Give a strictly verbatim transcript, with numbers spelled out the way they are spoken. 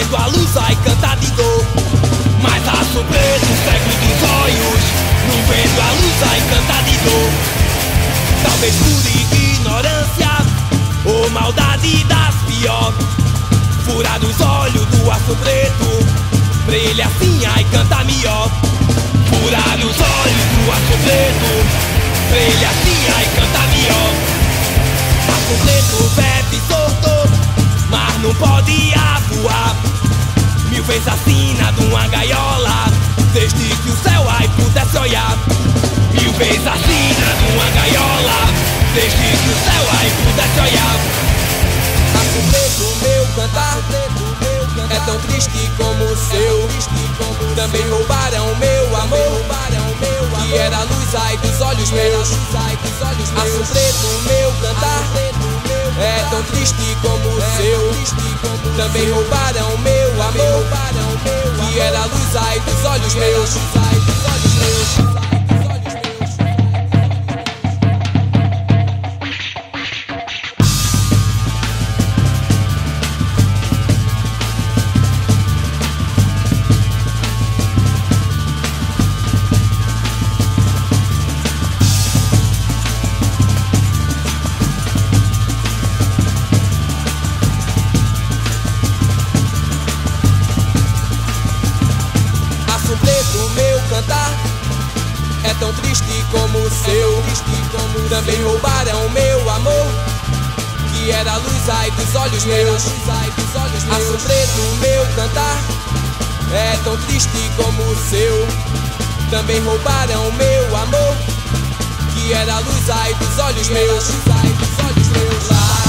vendo a luz, ai canta de dor. Mas aço preto, cego dos olhos, não vendo a luz, ai canta de dor. Talvez por ignorância ou maldade das pior. Furado os olhos do aço preto, pra ele assim, ai canta melhor. Furado os olhos do aço preto, pra ele assim, ai canta melhor. Aço preto bebe sorto, mas não pode avoar. Mil vezes assina de uma gaiola, desde que o céu ai pudesse olhar. Mil vezes assina de uma gaiola, desde que o céu ai pudesse olhar. Aço preto, meu cantar é tão triste como o seu. Também roubaram meu amor, que era a luz ai dos olhos meus. Aço preto, meu cantar é tão triste como o seu. Também roubaram meu amor, que era a luz ai dos olhos meus. É tão triste como o seu. Também roubaram meu amor, que era a luz ai dos olhos meus. Aço preto, meu cantar é tão triste como o seu. Também roubaram meu amor, que era a luz ai dos olhos meus.